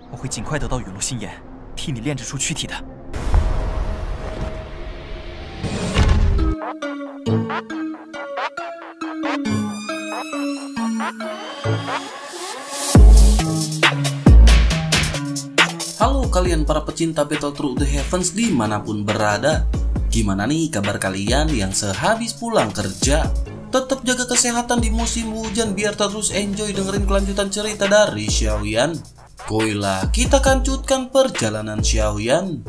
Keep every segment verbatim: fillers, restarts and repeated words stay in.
我会尽快得到陨落心炎，替你炼制出躯体的。 Halo kalian para pecinta Battle Through the Heavens dimanapun berada. Gimana nih kabar kalian yang sehabis pulang kerja? Tetap jaga kesehatan di musim hujan biar terus enjoy dengerin kelanjutan cerita dari Xiaoyan. Koilah kita kancut,kan perjalanan Xiaoyan.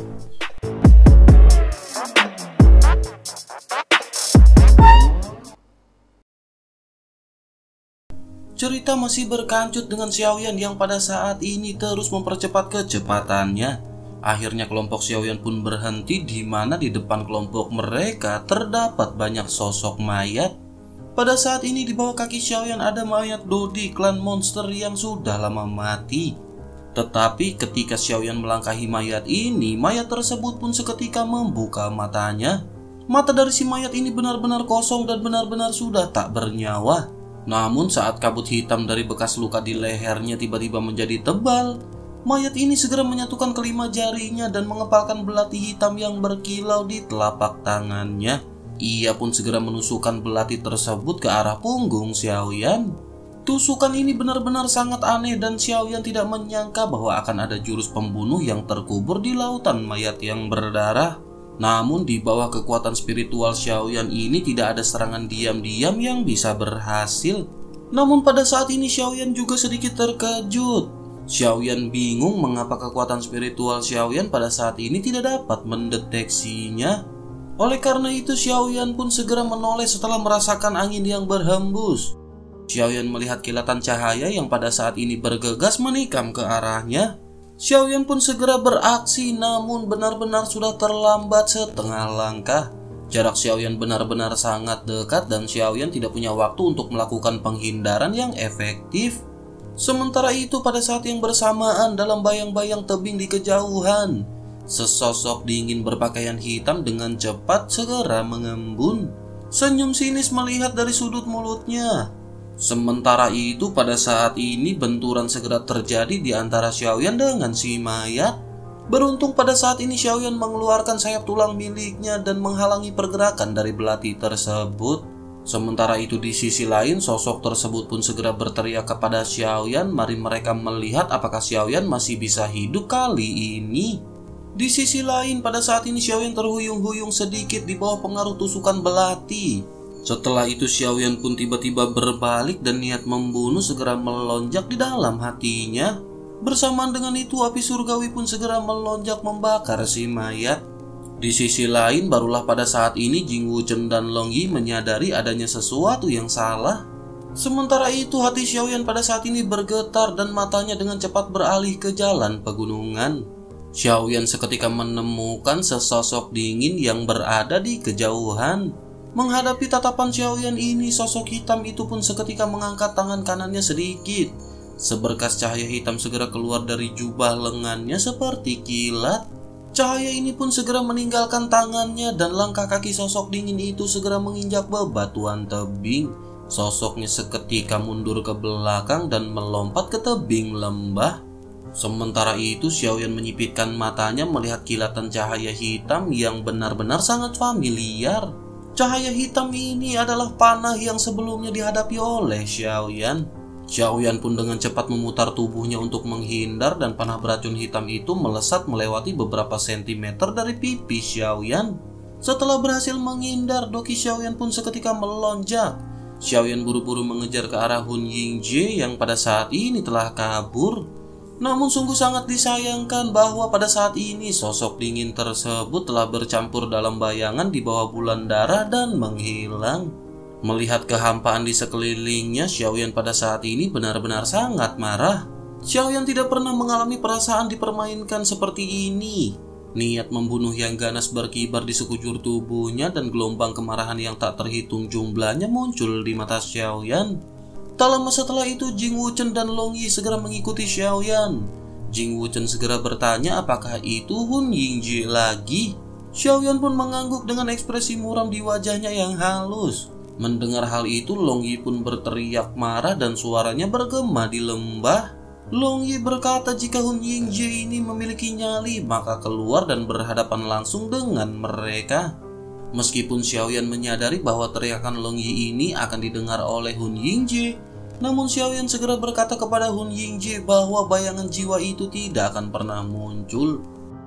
Cerita masih berkancut dengan Xiaoyan yang pada saat ini terus mempercepat kecepatannya. Akhirnya kelompok Xiaoyan pun berhenti di mana di depan kelompok mereka terdapat banyak sosok mayat. Pada saat ini di bawah kaki Xiaoyan ada mayat Dodi klan monster yang sudah lama mati. Tetapi ketika Xiaoyan melangkahi mayat ini, mayat tersebut pun seketika membuka matanya. Mata dari si mayat ini benar-benar kosong dan benar-benar sudah tak bernyawa. Namun saat kabut hitam dari bekas luka di lehernya tiba-tiba menjadi tebal, mayat ini segera menyatukan kelima jarinya dan mengepalkan belati hitam yang berkilau di telapak tangannya. Ia pun segera menusukkan belati tersebut ke arah punggung Xiaoyan. Tusukan ini benar-benar sangat aneh dan Xiaoyan tidak menyangka bahwa akan ada jurus pembunuh yang terkubur di lautan mayat yang berdarah. Namun di bawah kekuatan spiritual Xiaoyan ini tidak ada serangan diam-diam yang bisa berhasil. Namun pada saat ini Xiaoyan juga sedikit terkejut. Xiaoyan bingung mengapa kekuatan spiritual Xiaoyan pada saat ini tidak dapat mendeteksinya. Oleh karena itu Xiaoyan pun segera menoleh setelah merasakan angin yang berhembus. Xiaoyan melihat kilatan cahaya yang pada saat ini bergegas menikam ke arahnya. Xiaoyan pun segera beraksi, namun benar-benar sudah terlambat setengah langkah. Jarak Xiaoyan benar-benar sangat dekat dan Xiaoyan tidak punya waktu untuk melakukan penghindaran yang efektif. Sementara itu pada saat yang bersamaan dalam bayang-bayang tebing di kejauhan, sesosok dingin berpakaian hitam dengan cepat segera mengembun. Senyum sinis melihat dari sudut mulutnya. Sementara itu pada saat ini benturan segera terjadi di antara Xiaoyan dengan si mayat. Beruntung pada saat ini Xiaoyan mengeluarkan sayap tulang miliknya dan menghalangi pergerakan dari belati tersebut. Sementara itu di sisi lain sosok tersebut pun segera berteriak kepada Xiaoyan. Mari mereka melihat apakah Xiaoyan masih bisa hidup kali ini. Di sisi lain pada saat ini Xiaoyan terhuyung-huyung sedikit di bawah pengaruh tusukan belati. Setelah itu Xiaoyan pun tiba-tiba berbalik dan niat membunuh segera melonjak di dalam hatinya. Bersamaan dengan itu api surgawi pun segera melonjak membakar si mayat. Di sisi lain barulah pada saat ini Jing Wuchen dan Long Yi menyadari adanya sesuatu yang salah. Sementara itu hati Xiaoyan pada saat ini bergetar dan matanya dengan cepat beralih ke jalan pegunungan. Xiaoyan seketika menemukan sesosok dingin yang berada di kejauhan. Menghadapi tatapan Xiaoyan ini, sosok hitam itu pun seketika mengangkat tangan kanannya sedikit. Seberkas cahaya hitam segera keluar dari jubah lengannya seperti kilat. Cahaya ini pun segera meninggalkan tangannya dan langkah kaki sosok dingin itu segera menginjak bebatuan tebing. Sosoknya seketika mundur ke belakang dan melompat ke tebing lembah. Sementara itu Xiaoyan menyipitkan matanya melihat kilatan cahaya hitam yang benar-benar sangat familiar. Cahaya hitam ini adalah panah yang sebelumnya dihadapi oleh Xiaoyan. Xiaoyan pun dengan cepat memutar tubuhnya untuk menghindar dan panah beracun hitam itu melesat melewati beberapa sentimeter dari pipi Xiaoyan. Setelah berhasil menghindar, doki Xiaoyan pun seketika melonjak. Xiaoyan buru-buru mengejar ke arah Hun Yingjie yang pada saat ini telah kabur. Namun sungguh sangat disayangkan bahwa pada saat ini sosok dingin tersebut telah bercampur dalam bayangan di bawah bulan darah dan menghilang. Melihat kehampaan di sekelilingnya, Xiaoyan pada saat ini benar-benar sangat marah. Xiaoyan tidak pernah mengalami perasaan dipermainkan seperti ini. Niat membunuh yang ganas berkibar di sekujur tubuhnya dan gelombang kemarahan yang tak terhitung jumlahnya muncul di mata Xiaoyan. Tak lama setelah itu Jing Wuchen dan Long Yi segera mengikuti Xiaoyan. Jing Wuchen segera bertanya apakah itu Hun Yingjie lagi. Xiaoyan pun mengangguk dengan ekspresi muram di wajahnya yang halus. Mendengar hal itu Long Yi pun berteriak marah dan suaranya bergema di lembah. Long Yi berkata jika Hun Yingzhe ini memiliki nyali, maka keluar dan berhadapan langsung dengan mereka. Meskipun Xiaoyan menyadari bahwa teriakan Long Yi ini akan didengar oleh Hun Yingzhe, namun Xiaoyan segera berkata kepada Hun Yingzhe bahwa bayangan jiwa itu tidak akan pernah muncul.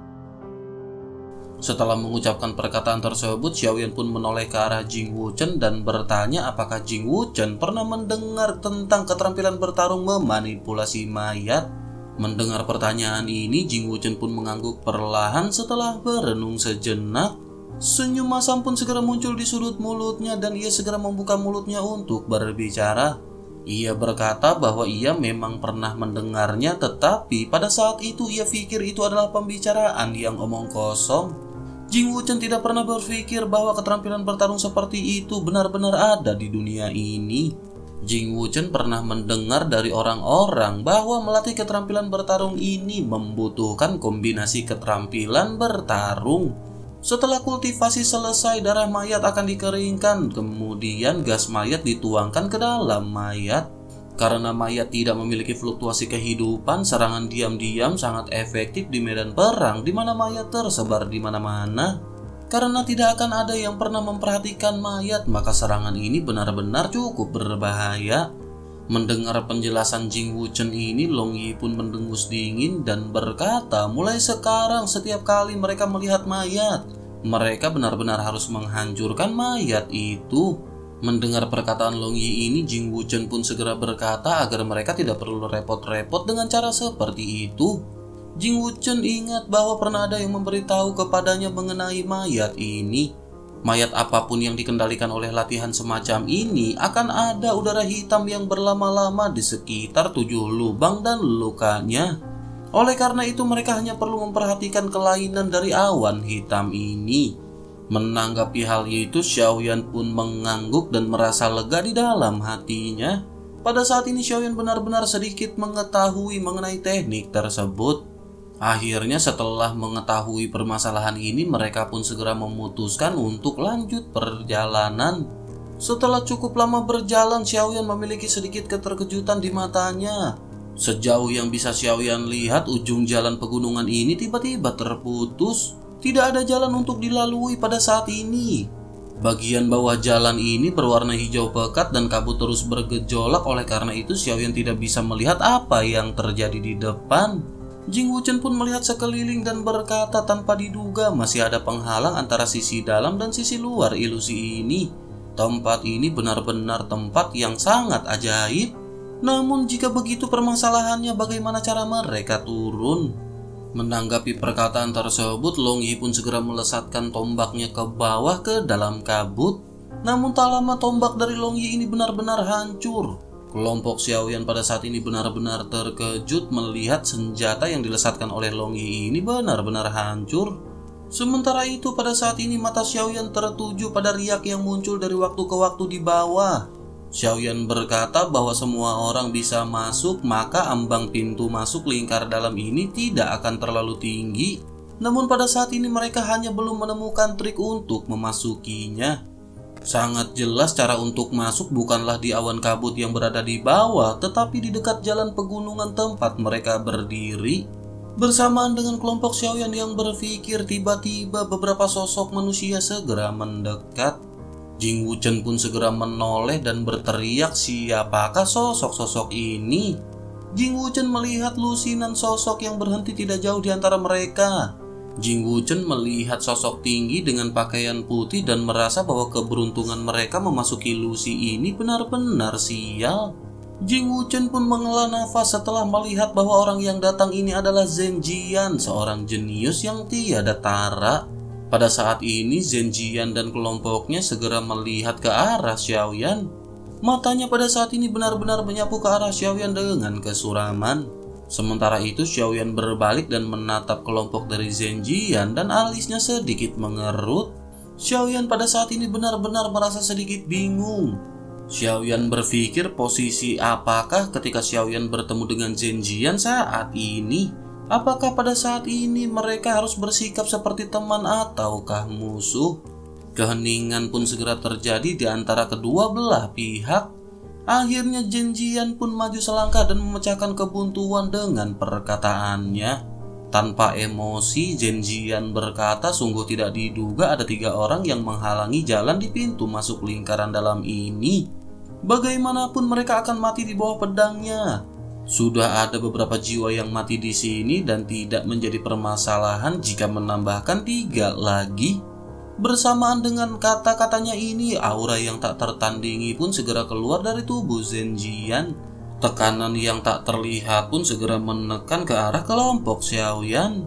Setelah mengucapkan perkataan tersebut, Xiaoyan pun menoleh ke arah Jing Wuchen dan bertanya apakah Jing Wuchen pernah mendengar tentang keterampilan bertarung memanipulasi mayat. Mendengar pertanyaan ini, Jing Wuchen pun mengangguk perlahan setelah berenung sejenak. Senyum masam pun segera muncul di sudut mulutnya dan ia segera membuka mulutnya untuk berbicara. Ia berkata bahwa ia memang pernah mendengarnya, tetapi pada saat itu ia pikir itu adalah pembicaraan yang omong kosong. Jing Wuchen tidak pernah berpikir bahwa keterampilan bertarung seperti itu benar-benar ada di dunia ini. Jing Wuchen pernah mendengar dari orang-orang bahwa melatih keterampilan bertarung ini membutuhkan kombinasi keterampilan bertarung. Setelah kultivasi selesai, darah mayat akan dikeringkan, kemudian gas mayat dituangkan ke dalam mayat. Karena mayat tidak memiliki fluktuasi kehidupan, serangan diam-diam sangat efektif di medan perang di mana mayat tersebar di mana-mana. Karena tidak akan ada yang pernah memperhatikan mayat, maka serangan ini benar-benar cukup berbahaya. Mendengar penjelasan Jing Wuchen ini, Long Yi pun mendengus dingin dan berkata, mulai sekarang setiap kali mereka melihat mayat, mereka benar-benar harus menghancurkan mayat itu. Mendengar perkataan Long Yi ini, Jing Wuchen pun segera berkata agar mereka tidak perlu repot-repot dengan cara seperti itu. Jing Wuchen ingat bahwa pernah ada yang memberitahu kepadanya mengenai mayat ini. Mayat apapun yang dikendalikan oleh latihan semacam ini akan ada udara hitam yang berlama-lama di sekitar tujuh lubang dan lukanya. Oleh karena itu mereka hanya perlu memperhatikan kelainan dari awan hitam ini. Menanggapi hal itu, Xiaoyan pun mengangguk dan merasa lega di dalam hatinya. Pada saat ini Xiaoyan benar-benar sedikit mengetahui mengenai teknik tersebut. Akhirnya setelah mengetahui permasalahan ini, mereka pun segera memutuskan untuk lanjut perjalanan. Setelah cukup lama berjalan, Xiaoyan memiliki sedikit keterkejutan di matanya. Sejauh yang bisa Xiaoyan lihat, ujung jalan pegunungan ini tiba-tiba terputus. Tidak ada jalan untuk dilalui pada saat ini. Bagian bawah jalan ini berwarna hijau pekat dan kabut terus bergejolak. Oleh karena itu Xiaoyan tidak bisa melihat apa yang terjadi di depan. Jing Wuchen pun melihat sekeliling dan berkata tanpa diduga masih ada penghalang antara sisi dalam dan sisi luar ilusi ini. Tempat ini benar-benar tempat yang sangat ajaib. Namun jika begitu permasalahannya, bagaimana cara mereka turun? Menanggapi perkataan tersebut, Long Yi pun segera melesatkan tombaknya ke bawah ke dalam kabut. Namun tak lama tombak dari Long Yi ini benar-benar hancur. Kelompok Xiaoyan pada saat ini benar-benar terkejut melihat senjata yang dilesatkan oleh Long Yi ini benar-benar hancur. Sementara itu pada saat ini mata Xiaoyan tertuju pada riak yang muncul dari waktu ke waktu di bawah. Xiaoyan berkata bahwa semua orang bisa masuk, maka ambang pintu masuk lingkar dalam ini tidak akan terlalu tinggi. Namun pada saat ini mereka hanya belum menemukan trik untuk memasukinya. Sangat jelas cara untuk masuk bukanlah di awan kabut yang berada di bawah, tetapi di dekat jalan pegunungan tempat mereka berdiri. Bersamaan dengan kelompok Xiaoyan yang berpikir, tiba-tiba beberapa sosok manusia segera mendekat. Jing Wuchen pun segera menoleh dan berteriak, siapakah sosok-sosok ini? Jing Wuchen melihat lusinan sosok yang berhenti tidak jauh di antara mereka. Jing Wuchen melihat sosok tinggi dengan pakaian putih dan merasa bahwa keberuntungan mereka memasuki Lucy ini benar-benar sial. Jing Wuchen pun menghela nafas setelah melihat bahwa orang yang datang ini adalah Zhen Jian, seorang jenius yang tiada tara. Pada saat ini Zhen Jian dan kelompoknya segera melihat ke arah Xiaoyan. Matanya pada saat ini benar-benar menyapu ke arah Xiaoyan dengan kesuraman. Sementara itu Xiaoyan berbalik dan menatap kelompok dari Zhen Jian dan alisnya sedikit mengerut. Xiaoyan pada saat ini benar-benar merasa sedikit bingung. Xiaoyan berpikir posisi apakah ketika Xiaoyan bertemu dengan Zhen Jian saat ini? Apakah pada saat ini mereka harus bersikap seperti teman ataukah musuh? Keheningan pun segera terjadi di antara kedua belah pihak. Akhirnya Zhen Jian pun maju selangkah dan memecahkan kebuntuan dengan perkataannya. Tanpa emosi, Zhen Jian berkata sungguh tidak diduga ada tiga orang yang menghalangi jalan di pintu masuk lingkaran dalam ini. Bagaimanapun mereka akan mati di bawah pedangnya. Sudah ada beberapa jiwa yang mati di sini dan tidak menjadi permasalahan jika menambahkan tiga lagi. Bersamaan dengan kata-katanya ini, aura yang tak tertandingi pun segera keluar dari tubuh Zhen Jian. Tekanan yang tak terlihat pun segera menekan ke arah kelompok Xiaoyan.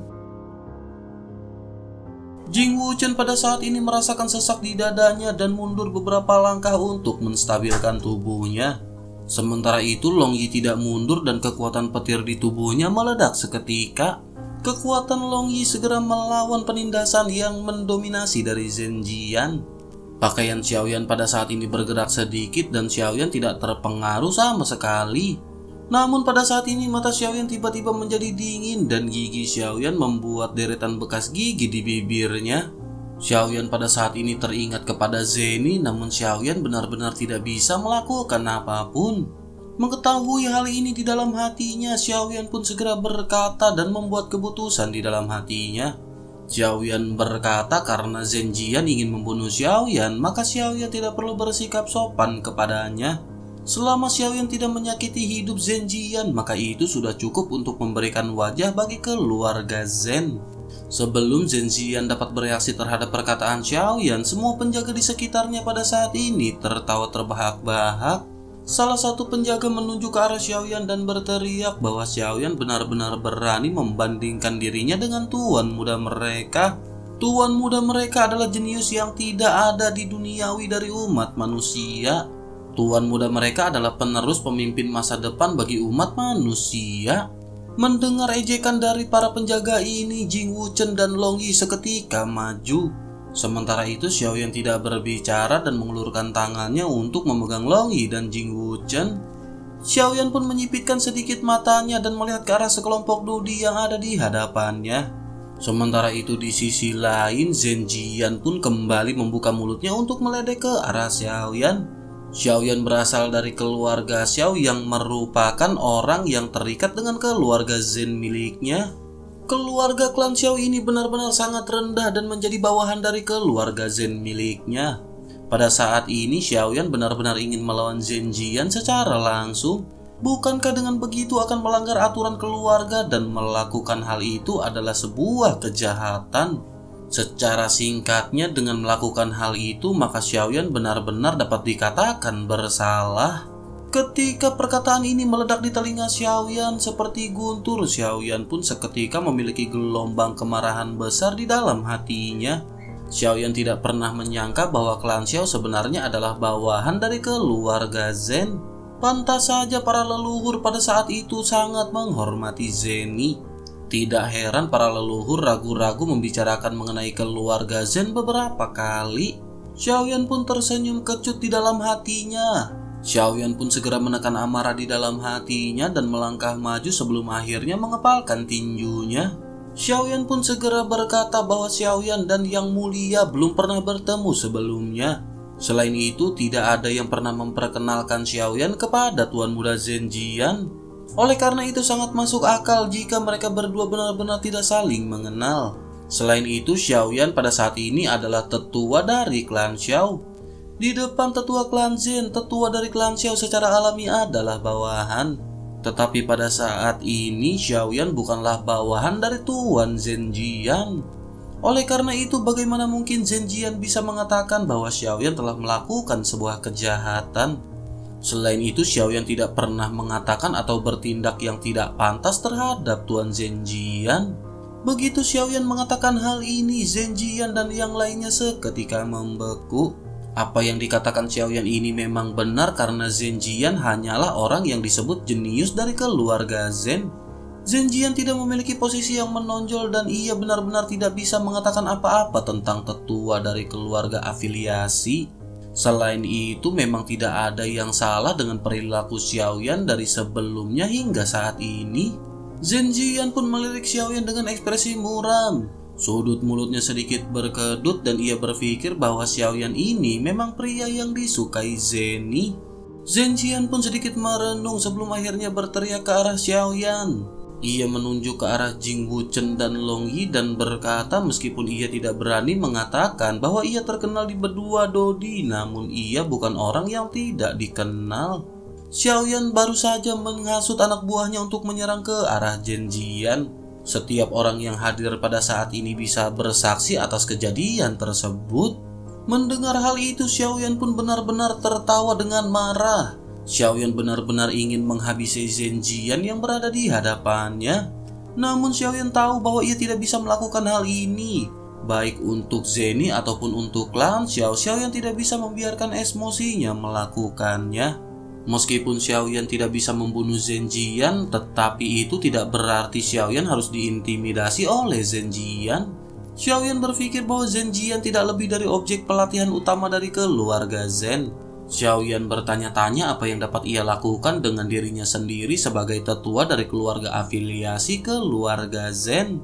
Jing Wuchen pada saat ini merasakan sesak di dadanya dan mundur beberapa langkah untuk menstabilkan tubuhnya. Sementara itu Long Yi tidak mundur dan kekuatan petir di tubuhnya meledak seketika. Kekuatan Long Yi segera melawan penindasan yang mendominasi dari Zhen Jian. Pakaian Xiaoyan pada saat ini bergerak sedikit dan Xiaoyan tidak terpengaruh sama sekali. Namun pada saat ini mata Xiaoyan tiba-tiba menjadi dingin dan gigi Xiaoyan membuat deretan bekas gigi di bibirnya. Xiaoyan pada saat ini teringat kepada Zeni, namun Xiaoyan benar-benar tidak bisa melakukan apapun. Mengetahui hal ini di dalam hatinya, Xiaoyan pun segera berkata dan membuat keputusan di dalam hatinya. Xiaoyan berkata karena Zhen Jian ingin membunuh Xiaoyan, maka Xiaoyan tidak perlu bersikap sopan kepadanya. Selama Xiaoyan tidak menyakiti hidup Zhen Jian, maka itu sudah cukup untuk memberikan wajah bagi keluarga Zhen. Sebelum Zhen Jian dapat bereaksi terhadap perkataan Xiaoyan, semua penjaga di sekitarnya pada saat ini tertawa terbahak-bahak. Salah satu penjaga menunjuk ke arah Xiaoyan dan berteriak bahwa Xiaoyan benar-benar berani membandingkan dirinya dengan tuan muda mereka. Tuan muda mereka adalah jenius yang tidak ada di duniawi dari umat manusia. Tuan muda mereka adalah penerus pemimpin masa depan bagi umat manusia. Mendengar ejekan dari para penjaga ini, Jing Wuchen dan Long Yi seketika maju. Sementara itu Xiaoyan tidak berbicara dan mengulurkan tangannya untuk memegang Long Yi dan Jing Wuchen. Xiaoyan pun menyipitkan sedikit matanya dan melihat ke arah sekelompok dudi yang ada di hadapannya. Sementara itu di sisi lain, Zhen Jian pun kembali membuka mulutnya untuk meledek ke arah Xiaoyan. Xiaoyan berasal dari keluarga Xiao yang merupakan orang yang terikat dengan keluarga Zhen miliknya. Keluarga klan Xiao ini benar-benar sangat rendah dan menjadi bawahan dari keluarga Zhen miliknya. Pada saat ini Xiaoyan benar-benar ingin melawan Zhen Jian secara langsung. Bukankah dengan begitu akan melanggar aturan keluarga dan melakukan hal itu adalah sebuah kejahatan? Secara singkatnya, dengan melakukan hal itu maka Xiaoyan benar-benar dapat dikatakan bersalah. Ketika perkataan ini meledak di telinga Xiaoyan seperti guntur, Xiaoyan pun seketika memiliki gelombang kemarahan besar di dalam hatinya. Xiaoyan tidak pernah menyangka bahwa klan Xiao sebenarnya adalah bawahan dari keluarga Zhen. Pantas saja para leluhur pada saat itu sangat menghormati Zeni. Tidak heran para leluhur ragu-ragu membicarakan mengenai keluarga Zhen beberapa kali. Xiaoyan pun tersenyum kecut di dalam hatinya. Xiaoyan pun segera menekan amarah di dalam hatinya dan melangkah maju sebelum akhirnya mengepalkan tinjunya. Xiaoyan pun segera berkata bahwa Xiaoyan dan Yang Mulia belum pernah bertemu sebelumnya. Selain itu, tidak ada yang pernah memperkenalkan Xiaoyan kepada Tuan Muda Zhen Jian. Oleh karena itu sangat masuk akal jika mereka berdua benar-benar tidak saling mengenal. Selain itu, Xiaoyan pada saat ini adalah tetua dari klan Xiao. Di depan tetua klan Zhen, tetua dari klan Xiao secara alami adalah bawahan. Tetapi pada saat ini Xiaoyan bukanlah bawahan dari Tuan Zhen Jian. Oleh karena itu bagaimana mungkin Zhen Jian bisa mengatakan bahwa Xiaoyan telah melakukan sebuah kejahatan? Selain itu Xiaoyan tidak pernah mengatakan atau bertindak yang tidak pantas terhadap Tuan Zhen Jian. Begitu Xiaoyan mengatakan hal ini, Zhen Jian dan yang lainnya seketika membeku. Apa yang dikatakan Xiaoyan ini memang benar karena Zhen Jian hanyalah orang yang disebut jenius dari keluarga Zhen. Zhen Jian tidak memiliki posisi yang menonjol dan ia benar-benar tidak bisa mengatakan apa-apa tentang tetua dari keluarga afiliasi. Selain itu memang tidak ada yang salah dengan perilaku Xiaoyan dari sebelumnya hingga saat ini. Zhen Jian pun melirik Xiaoyan dengan ekspresi muram. Sudut mulutnya sedikit berkedut dan ia berpikir bahwa Xiaoyan ini memang pria yang disukai Zeni. Zhenjian pun sedikit merenung sebelum akhirnya berteriak ke arah Xiaoyan. Ia menunjuk ke arah Jing Wuchen dan Long Yi dan berkata meskipun ia tidak berani mengatakan bahwa ia terkenal di berdua Dodi, namun ia bukan orang yang tidak dikenal. Xiaoyan baru saja menghasut anak buahnya untuk menyerang ke arah Zhenjian. Setiap orang yang hadir pada saat ini bisa bersaksi atas kejadian tersebut. Mendengar hal itu, Xiaoyan pun benar-benar tertawa dengan marah. Xiaoyan benar-benar ingin menghabisi Zhenjian yang berada di hadapannya. Namun Xiaoyan tahu bahwa ia tidak bisa melakukan hal ini. Baik untuk Zeni ataupun untuk klan Xiao, Xiaoyan tidak bisa membiarkan emosinya melakukannya. Meskipun Xiaoyan tidak bisa membunuh Zhenjian, tetapi itu tidak berarti Xiaoyan harus diintimidasi oleh Zhenjian. Xiaoyan berpikir bahwa Zhenjian tidak lebih dari objek pelatihan utama dari keluarga Zhen. Xiaoyan bertanya-tanya apa yang dapat ia lakukan dengan dirinya sendiri sebagai tetua dari keluarga afiliasi keluarga Zhen.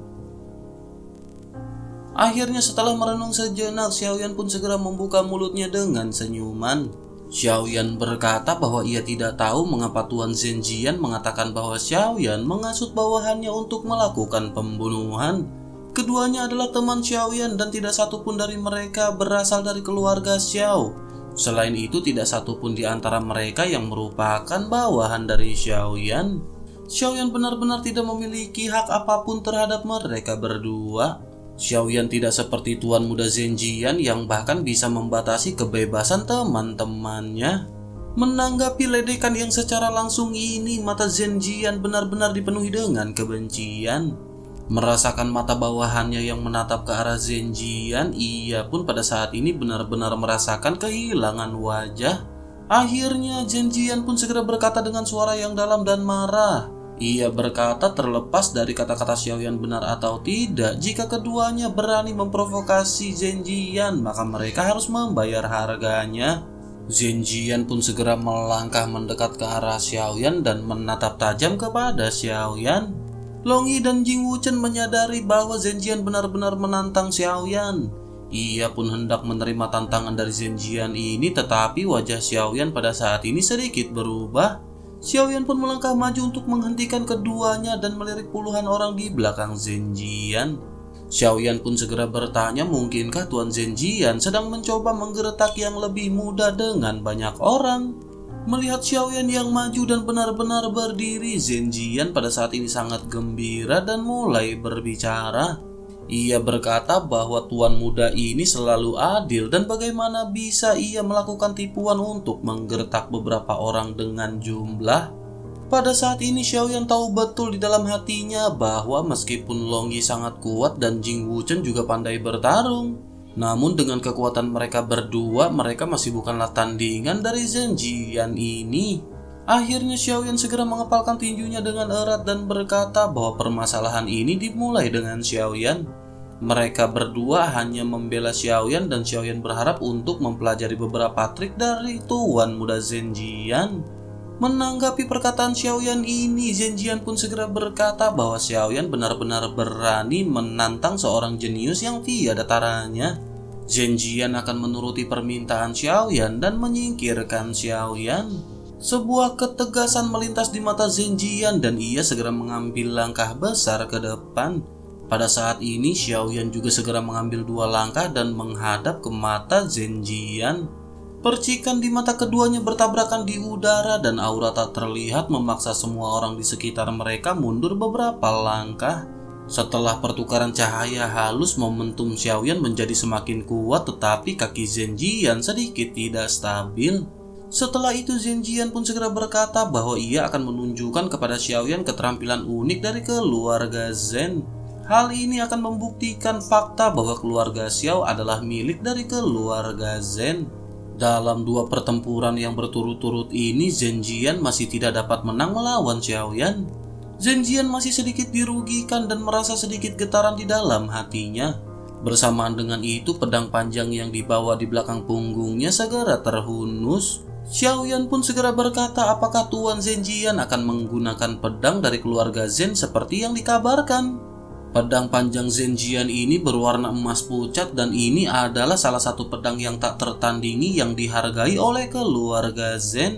Akhirnya setelah merenung sejenak, Xiaoyan pun segera membuka mulutnya dengan senyuman. Xiaoyan berkata bahwa ia tidak tahu mengapa Tuan Zhenjian mengatakan bahwa Xiaoyan menghasut bawahannya untuk melakukan pembunuhan. Keduanya adalah teman Xiaoyan dan tidak satupun dari mereka berasal dari keluarga Xiao. Selain itu, tidak satupun di antara mereka yang merupakan bawahan dari Xiaoyan. Xiaoyan benar-benar tidak memiliki hak apapun terhadap mereka berdua. Xiaoyan tidak seperti Tuan Muda Zhenjian yang bahkan bisa membatasi kebebasan teman-temannya. Menanggapi ledekan yang secara langsung ini, mata Zhenjian benar-benar dipenuhi dengan kebencian. Merasakan mata bawahannya yang menatap ke arah Zhenjian, ia pun pada saat ini benar-benar merasakan kehilangan wajah. Akhirnya Zhenjian pun segera berkata dengan suara yang dalam dan marah. Ia berkata terlepas dari kata-kata Xiaoyan benar atau tidak, jika keduanya berani memprovokasi Zhenjian, maka mereka harus membayar harganya. Zhenjian pun segera melangkah mendekat ke arah Xiaoyan dan menatap tajam kepada Xiaoyan. Long Yi dan Jing Wuchen menyadari bahwa Zhenjian benar-benar menantang Xiaoyan. Ia pun hendak menerima tantangan dari Zhenjian ini, tetapi wajah Xiaoyan pada saat ini sedikit berubah. Xiaoyan pun melangkah maju untuk menghentikan keduanya dan melirik puluhan orang di belakang Zhenjian. Xiaoyan pun segera bertanya, mungkinkah Tuan Zhenjian sedang mencoba menggeretak yang lebih mudah dengan banyak orang? Melihat Xiaoyan yang maju dan benar-benar berdiri, Zhenjian pada saat ini sangat gembira dan mulai berbicara. Ia berkata bahwa tuan muda ini selalu adil dan bagaimana bisa ia melakukan tipuan untuk menggertak beberapa orang dengan jumlah. Pada saat ini Xiaoyan tahu betul di dalam hatinya bahwa meskipun Long Yi sangat kuat dan Jing Wuchen juga pandai bertarung, namun dengan kekuatan mereka berdua, mereka masih bukanlah tandingan dari Zhenjian ini. Akhirnya Xiaoyan segera mengepalkan tinjunya dengan erat dan berkata bahwa permasalahan ini dimulai dengan Xiaoyan. Mereka berdua hanya membela Xiaoyan dan Xiaoyan berharap untuk mempelajari beberapa trik dari Tuan Muda Zhenjian. Menanggapi perkataan Xiaoyan ini, Zhenjian pun segera berkata bahwa Xiaoyan benar-benar berani menantang seorang jenius yang tiada taranya. Zhenjian akan menuruti permintaan Xiaoyan dan menyingkirkan Xiaoyan. Sebuah ketegasan melintas di mata Zhenjian dan ia segera mengambil langkah besar ke depan. Pada saat ini Xiaoyan juga segera mengambil dua langkah dan menghadap ke mata Zhenjian. Percikan di mata keduanya bertabrakan di udara dan aura tak terlihat memaksa semua orang di sekitar mereka mundur beberapa langkah. Setelah pertukaran cahaya halus, momentum Xiaoyan menjadi semakin kuat, tetapi kaki Zhenjian sedikit tidak stabil. Setelah itu Zhenjian pun segera berkata bahwa ia akan menunjukkan kepada Xiaoyan keterampilan unik dari keluarga Zhen. Hal ini akan membuktikan fakta bahwa keluarga Xiao adalah milik dari keluarga Zhen. Dalam dua pertempuran yang berturut-turut ini, Zhenjian masih tidak dapat menang melawan Xiaoyan. Zhenjian masih sedikit dirugikan dan merasa sedikit getaran di dalam hatinya. Bersamaan dengan itu, pedang panjang yang dibawa di belakang punggungnya segera terhunus. Xiaoyan pun segera berkata apakah Tuan Zhenjian akan menggunakan pedang dari keluarga Zhen seperti yang dikabarkan. Pedang panjang Zhenjian ini berwarna emas pucat dan ini adalah salah satu pedang yang tak tertandingi yang dihargai oleh keluarga Zhen.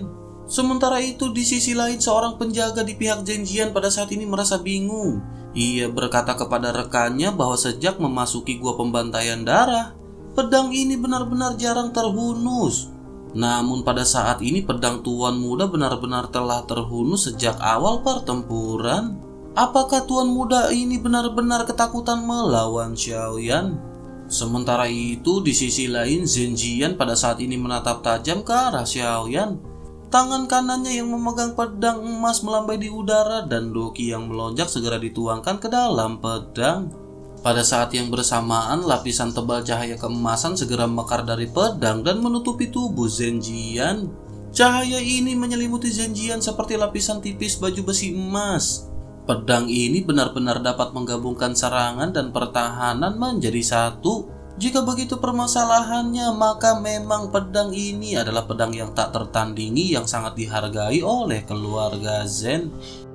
Sementara itu di sisi lain seorang penjaga di pihak Zenjian pada saat ini merasa bingung. Ia berkata kepada rekannya bahwa sejak memasuki gua pembantaian darah, pedang ini benar-benar jarang terhunus. Namun pada saat ini pedang Tuan Muda benar-benar telah terhunus sejak awal pertempuran. Apakah Tuan Muda ini benar-benar ketakutan melawan Xiaoyan? Sementara itu di sisi lain Zenjian pada saat ini menatap tajam ke arah Xiaoyan. Tangan kanannya yang memegang pedang emas melambai di udara dan doki yang melonjak segera dituangkan ke dalam pedang. Pada saat yang bersamaan, lapisan tebal cahaya keemasan segera mekar dari pedang dan menutupi tubuh Zenjian. Cahaya ini menyelimuti Zenjian seperti lapisan tipis baju besi emas. Pedang ini benar-benar dapat menggabungkan serangan dan pertahanan menjadi satu. Jika begitu permasalahannya, maka memang pedang ini adalah pedang yang tak tertandingi yang sangat dihargai oleh keluarga Zen.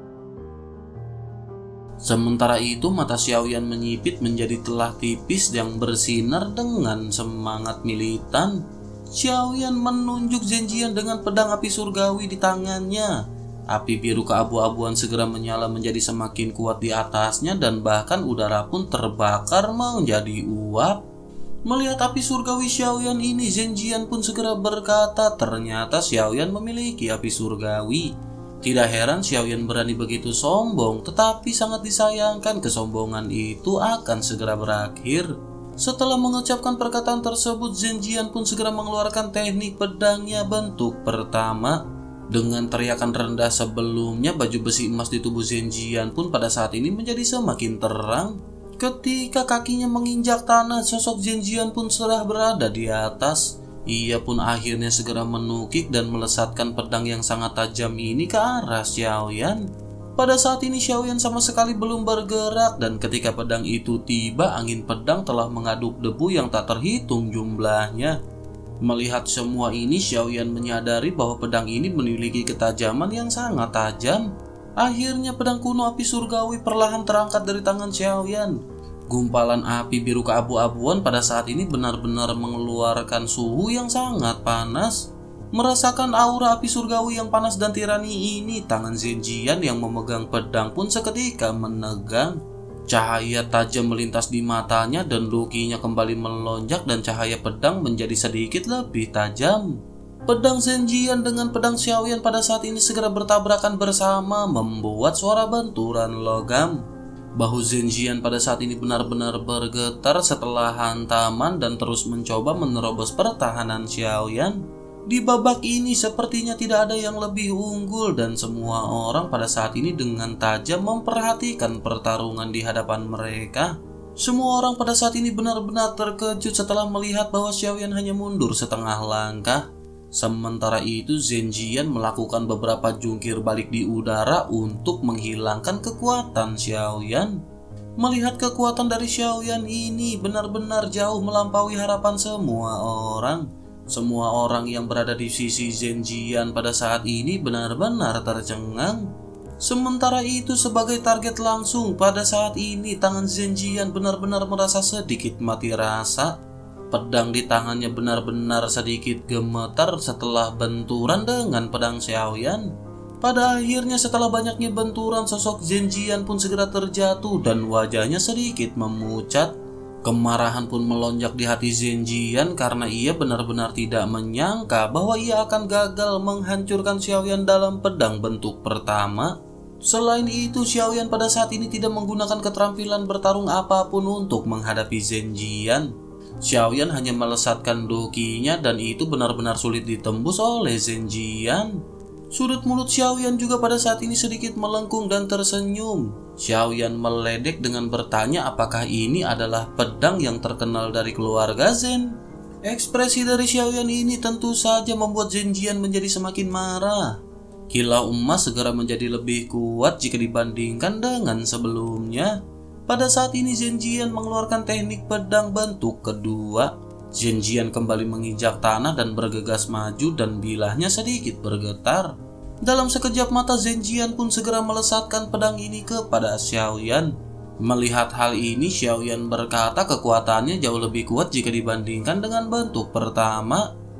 Sementara itu mata Xiaoyan menyipit menjadi telah tipis yang bersinar dengan semangat militan. Xiaoyan menunjuk Zenjian dengan pedang api surgawi di tangannya. Api biru keabu-abuan segera menyala menjadi semakin kuat di atasnya dan bahkan udara pun terbakar menjadi uap. Melihat api surgawi Xiaoyan ini, Zenjian pun segera berkata ternyata Xiaoyan memiliki api surgawi. Tidak heran Xiaoyan berani begitu sombong, tetapi sangat disayangkan kesombongan itu akan segera berakhir. Setelah mengucapkan perkataan tersebut, Zenjian pun segera mengeluarkan teknik pedangnya bentuk pertama. Dengan teriakan rendah sebelumnya, baju besi emas di tubuh Zenjian pun pada saat ini menjadi semakin terang. Ketika kakinya menginjak tanah, sosok Zenjian pun sudah berada di atas. Ia pun akhirnya segera menukik dan melesatkan pedang yang sangat tajam ini ke arah Xiaoyan. Pada saat ini Xiaoyan sama sekali belum bergerak dan ketika pedang itu tiba, angin pedang telah mengaduk debu yang tak terhitung jumlahnya. Melihat semua ini, Xiaoyan menyadari bahwa pedang ini memiliki ketajaman yang sangat tajam. Akhirnya pedang kuno api surgawi perlahan terangkat dari tangan Xiaoyan. Gumpalan api biru keabu-abuan pada saat ini benar-benar mengeluarkan suhu yang sangat panas. Merasakan aura api surgawi yang panas dan tirani ini, tangan Zenjian yang memegang pedang pun seketika menegang. Cahaya tajam melintas di matanya dan dokinya kembali melonjak dan cahaya pedang menjadi sedikit lebih tajam. Pedang Zenjian dengan pedang Xiaoyan pada saat ini segera bertabrakan bersama membuat suara benturan logam. Bahu Zenjian pada saat ini benar-benar bergetar setelah hantaman dan terus mencoba menerobos pertahanan Xiaoyan. Di babak ini sepertinya tidak ada yang lebih unggul dan semua orang pada saat ini dengan tajam memperhatikan pertarungan di hadapan mereka. Semua orang pada saat ini benar-benar terkejut setelah melihat bahwa Xiaoyan hanya mundur setengah langkah. Sementara itu Zenjian melakukan beberapa jungkir balik di udara untuk menghilangkan kekuatan Xiaoyan. Melihat kekuatan dari Xiaoyan ini benar-benar jauh melampaui harapan semua orang. Semua orang yang berada di sisi Zenjian pada saat ini benar-benar tercengang. Sementara itu sebagai target langsung pada saat ini tangan Zenjian benar-benar merasa sedikit mati rasa. Pedang di tangannya benar-benar sedikit gemetar setelah benturan dengan pedang Xiaoyan. Pada akhirnya setelah banyaknya benturan, sosok Zenjian pun segera terjatuh dan wajahnya sedikit memucat. Kemarahan pun melonjak di hati Zenjian karena ia benar-benar tidak menyangka bahwa ia akan gagal menghancurkan Xiaoyan dalam pedang bentuk pertama. Selain itu, Xiaoyan pada saat ini tidak menggunakan keterampilan bertarung apapun untuk menghadapi Zenjian. Xiaoyan hanya melesatkan dokinya dan itu benar-benar sulit ditembus oleh Zenjian. Sudut mulut Xiaoyan juga pada saat ini sedikit melengkung dan tersenyum. Xiaoyan meledek dengan bertanya apakah ini adalah pedang yang terkenal dari keluarga Zen. Ekspresi dari Xiaoyan ini tentu saja membuat Zenjian menjadi semakin marah. Kilau emas segera menjadi lebih kuat jika dibandingkan dengan sebelumnya. Pada saat ini Zenjian mengeluarkan teknik pedang bentuk kedua. Zenjian kembali menginjak tanah dan bergegas maju dan bilahnya sedikit bergetar. Dalam sekejap mata Zenjian pun segera melesatkan pedang ini kepada Xiaoyan. Melihat hal ini, Xiaoyan berkata kekuatannya jauh lebih kuat jika dibandingkan dengan bentuk pertama.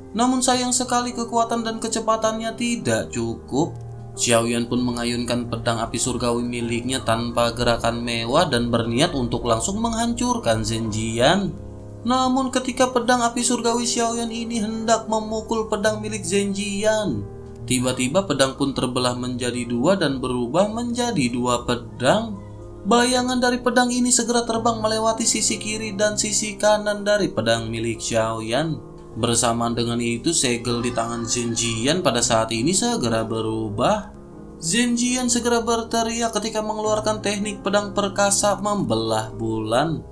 Namun sayang sekali kekuatan dan kecepatannya tidak cukup. Xiaoyan pun mengayunkan pedang api surgawi miliknya tanpa gerakan mewah dan berniat untuk langsung menghancurkan Zhenjian. Namun ketika pedang api surgawi Xiaoyan ini hendak memukul pedang milik Zhenjian, tiba-tiba pedang pun terbelah menjadi dua dan berubah menjadi dua pedang. Bayangan dari pedang ini segera terbang melewati sisi kiri dan sisi kanan dari pedang milik Xiaoyan. Bersamaan dengan itu, segel di tangan Zhenjian pada saat ini segera berubah. Zhenjian segera berteriak ketika mengeluarkan teknik pedang perkasa membelah bulan.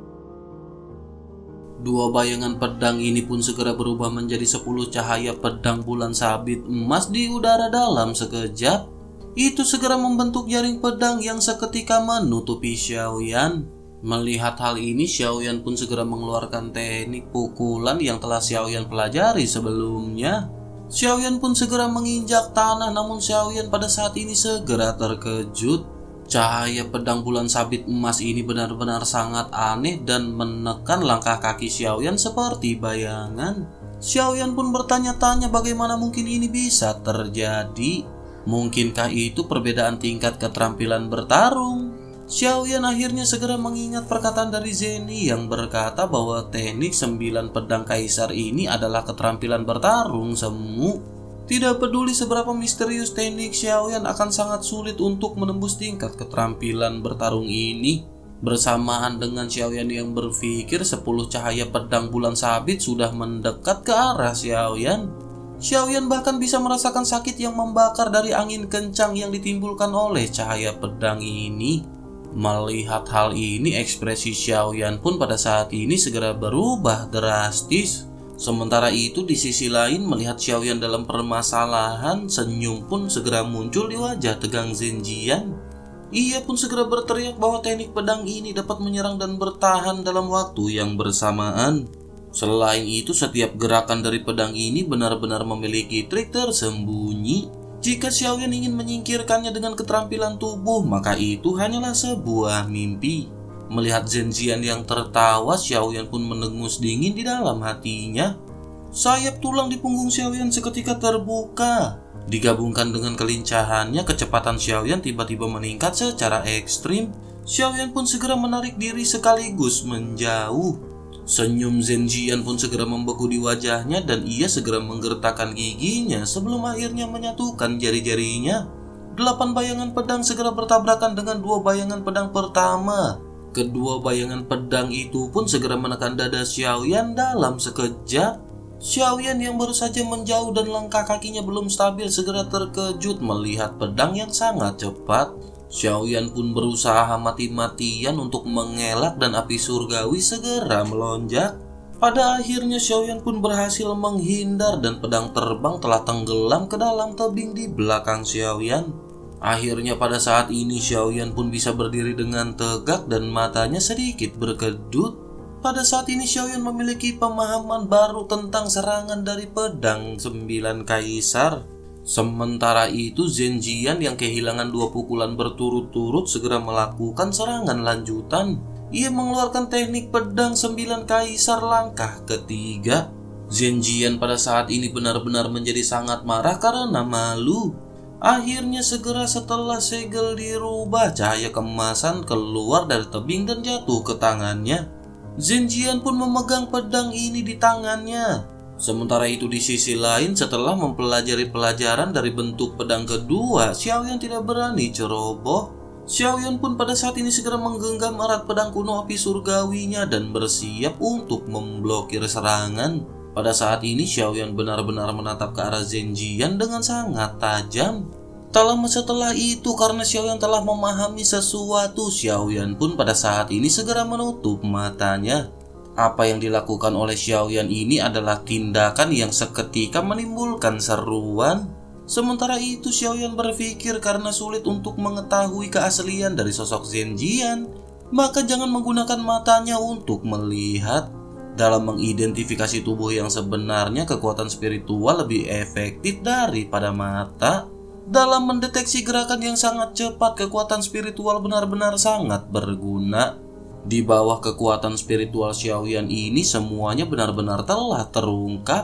Dua bayangan pedang ini pun segera berubah menjadi sepuluh cahaya pedang bulan sabit emas di udara dalam sekejap. Itu segera membentuk jaring pedang yang seketika menutupi Xiaoyan. Melihat hal ini, Xiaoyan pun segera mengeluarkan teknik pukulan yang telah Xiaoyan pelajari sebelumnya. Xiaoyan pun segera menginjak tanah, namun Xiaoyan pada saat ini segera terkejut. Cahaya pedang bulan sabit emas ini benar-benar sangat aneh dan menekan langkah kaki Xiaoyan seperti bayangan. Xiaoyan pun bertanya-tanya bagaimana mungkin ini bisa terjadi. Mungkinkah itu perbedaan tingkat keterampilan bertarung? Xiaoyan akhirnya segera mengingat perkataan dari Zeni yang berkata bahwa teknik sembilan pedang kaisar ini adalah keterampilan bertarung semu. Tidak peduli seberapa misterius teknik, Xiaoyan akan sangat sulit untuk menembus tingkat keterampilan bertarung ini. Bersamaan dengan Xiaoyan yang berpikir, sepuluh cahaya pedang bulan sabit sudah mendekat ke arah Xiaoyan. Xiaoyan bahkan bisa merasakan sakit yang membakar dari angin kencang yang ditimbulkan oleh cahaya pedang ini. Melihat hal ini, ekspresi Xiaoyan pun pada saat ini segera berubah drastis. Sementara itu di sisi lain, melihat Xiaoyan dalam permasalahan, senyum pun segera muncul di wajah tegang Zhenjian. Ia pun segera berteriak bahwa teknik pedang ini dapat menyerang dan bertahan dalam waktu yang bersamaan. Selain itu, setiap gerakan dari pedang ini benar-benar memiliki trik tersembunyi. Jika Xiaoyan ingin menyingkirkannya dengan keterampilan tubuh, maka itu hanyalah sebuah mimpi. Melihat Zhenjian yang tertawa, Xiaoyan pun mendengus dingin di dalam hatinya. Sayap tulang di punggung Xiaoyan seketika terbuka. Digabungkan dengan kelincahannya, kecepatan Xiaoyan tiba-tiba meningkat secara ekstrim. Xiaoyan pun segera menarik diri sekaligus menjauh. Senyum Zhenjian pun segera membeku di wajahnya dan ia segera menggertakkan giginya sebelum akhirnya menyatukan jari-jarinya. Delapan bayangan pedang segera bertabrakan dengan dua bayangan pedang pertama. Kedua bayangan pedang itu pun segera menekan dada Xiaoyan dalam sekejap. Xiaoyan yang baru saja menjauh dan langkah kakinya belum stabil segera terkejut melihat pedang yang sangat cepat. Xiaoyan pun berusaha mati-matian untuk mengelak dan api surgawi segera melonjak. Pada akhirnya Xiaoyan pun berhasil menghindar dan pedang terbang telah tenggelam ke dalam tebing di belakang Xiaoyan. Akhirnya pada saat ini Xiaoyan pun bisa berdiri dengan tegak dan matanya sedikit berkedut. Pada saat ini Xiaoyan memiliki pemahaman baru tentang serangan dari pedang sembilan kaisar. Sementara itu Zhenjian yang kehilangan dua pukulan berturut-turut segera melakukan serangan lanjutan. Ia mengeluarkan teknik pedang sembilan kaisar langkah ketiga. Zhenjian pada saat ini benar-benar menjadi sangat marah karena malu. Akhirnya segera setelah segel dirubah, cahaya kemasan keluar dari tebing dan jatuh ke tangannya. Zhenjian pun memegang pedang ini di tangannya. Sementara itu di sisi lain, setelah mempelajari pelajaran dari bentuk pedang kedua, Xiaoyan tidak berani ceroboh. Xiaoyan pun pada saat ini segera menggenggam erat pedang kuno api surgawinya dan bersiap untuk memblokir serangan. Pada saat ini Xiaoyan benar-benar menatap ke arah Zhenjian dengan sangat tajam. Tak lama setelah itu, karena Xiaoyan telah memahami sesuatu, Xiaoyan pun pada saat ini segera menutup matanya. Apa yang dilakukan oleh Xiaoyan ini adalah tindakan yang seketika menimbulkan seruan. Sementara itu Xiaoyan berpikir karena sulit untuk mengetahui keaslian dari sosok Zhenjian, maka jangan menggunakan matanya untuk melihat. Dalam mengidentifikasi tubuh yang sebenarnya, kekuatan spiritual lebih efektif daripada mata. Dalam mendeteksi gerakan yang sangat cepat, kekuatan spiritual benar-benar sangat berguna. Di bawah kekuatan spiritual Xiaoyan ini, semuanya benar-benar telah terungkap.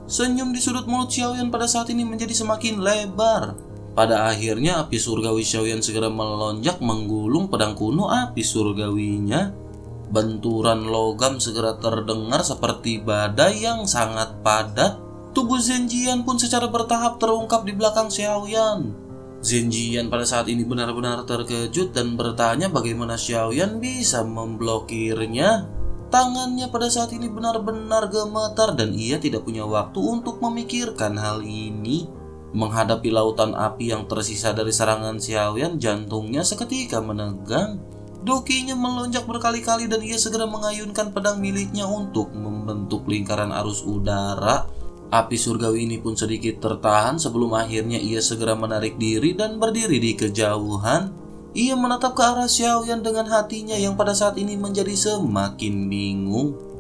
Senyum di sudut mulut Xiaoyan pada saat ini menjadi semakin lebar. Pada akhirnya api surgawi Xiaoyan segera melonjak menggulung pedang kuno api surgawinya. Benturan logam segera terdengar seperti badai yang sangat padat. Tubuh Zhenjian pun secara bertahap terungkap di belakang Xiaoyan. Zhenjian pada saat ini benar-benar terkejut dan bertanya bagaimana Xiaoyan bisa memblokirnya. Tangannya pada saat ini benar-benar gemetar dan ia tidak punya waktu untuk memikirkan hal ini. Menghadapi lautan api yang tersisa dari serangan Xiaoyan, jantungnya seketika menegang. Dokinya melonjak berkali-kali dan ia segera mengayunkan pedang miliknya untuk membentuk lingkaran arus udara. Api surgawi ini pun sedikit tertahan sebelum akhirnya ia segera menarik diri dan berdiri di kejauhan. Ia menatap ke arah Xiaoyan dengan hatinya yang pada saat ini menjadi semakin bingung.